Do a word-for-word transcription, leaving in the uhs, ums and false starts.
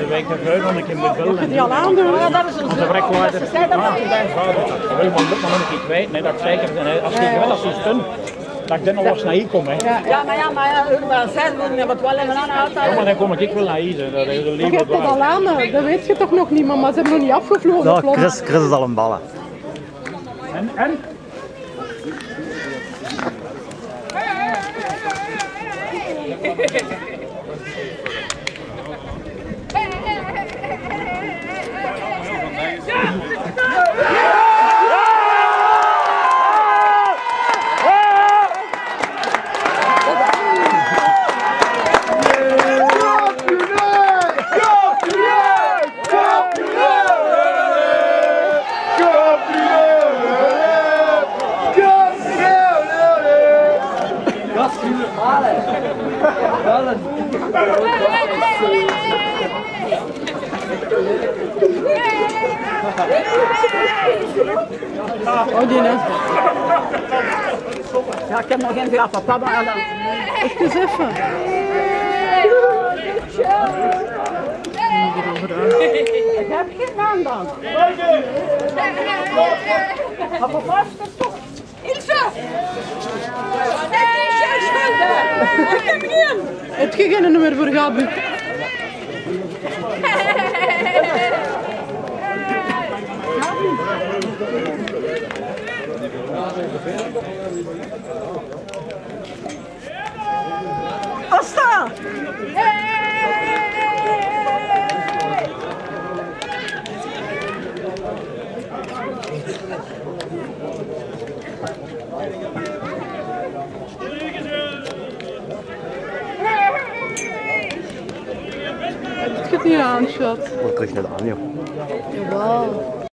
de week de vuil een keer moet vullen. Moet je die al aandoen? Ja, dat is een Onze wrekwaarder. Dat wil maar lukt maar nog een keer kwijt. Nee, dat zeker. Als ik wel als je stun, dat ik dan nog eens naar hier kom. Hè. Ja, ja, maar ja, maar ja, we zijn we wat wel even aan Ja, maar altijd. dan kom ik wel naar hier. Dat is een Je lieve hebt het al aan, dat weet je toch nog niet, maar ze hebben nog niet afgevlogen. Zo, Chris, Chris is al een ballen. En? En? Oh, die net. Ja, ik heb nog geen grap, papa, maar dan. Echt eens even. Ik heb geen naam dan. Maar vast is toch. Ilse! Ik heb geen. Heb je geen nummer voor Gabi? Asta! Het gaat niet aan, schat. Moet terug naar de Anjo. Jawel.